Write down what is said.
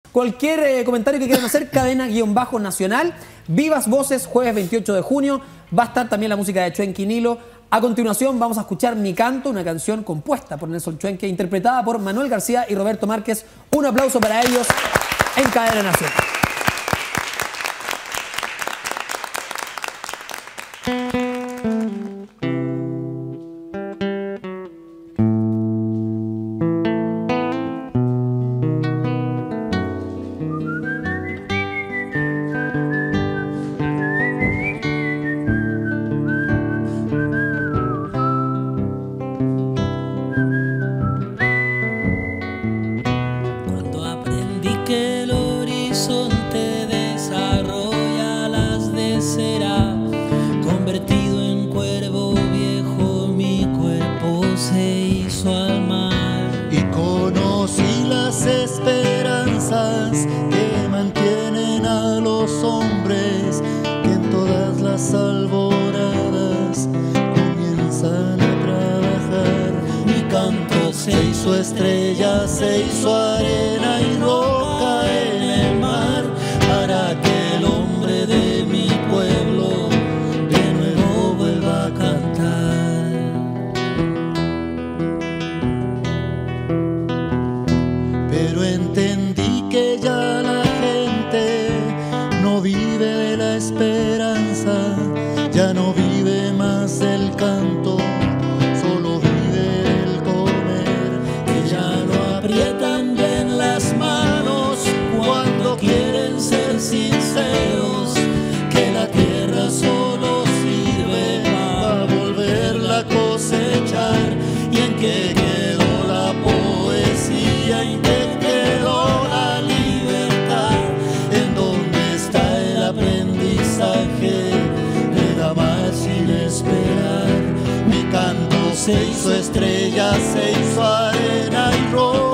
Cualquier comentario que quieran hacer, cadena-nacional. Vivas Voces, jueves 28 de junio. Va a estar también la música de Chuenque y Nilo. A continuación vamos a escuchar Mi Canto, una canción compuesta por Nelson Chuenque, interpretada por Manuel García y Roberto Márquez. Un aplauso para ellos en Cadena Nacional. Que el horizonte desarrolla las de cera, convertido en cuervo viejo, mi cuerpo se hizo al mar. Y conocí las esperanzas que mantienen a los hombres, que en todas las alboradas comienzan a trabajar. Mi canto Se hizo estrella, se hizo arena y roca en el mar, para que el hombre de mi pueblo de nuevo vuelva a cantar. Pero entendí que ya la gente no vive de la esperanza, ya no vive más del canto, aprietan bien las manos cuando quieren ser sinceros, que la tierra solo sirve para volverla a cosechar. Y en que quedó la poesía, en que quedó la libertad, en donde está el aprendizaje de amar sin esperar. Mi canto se hizo estrella, se hizo arena y roca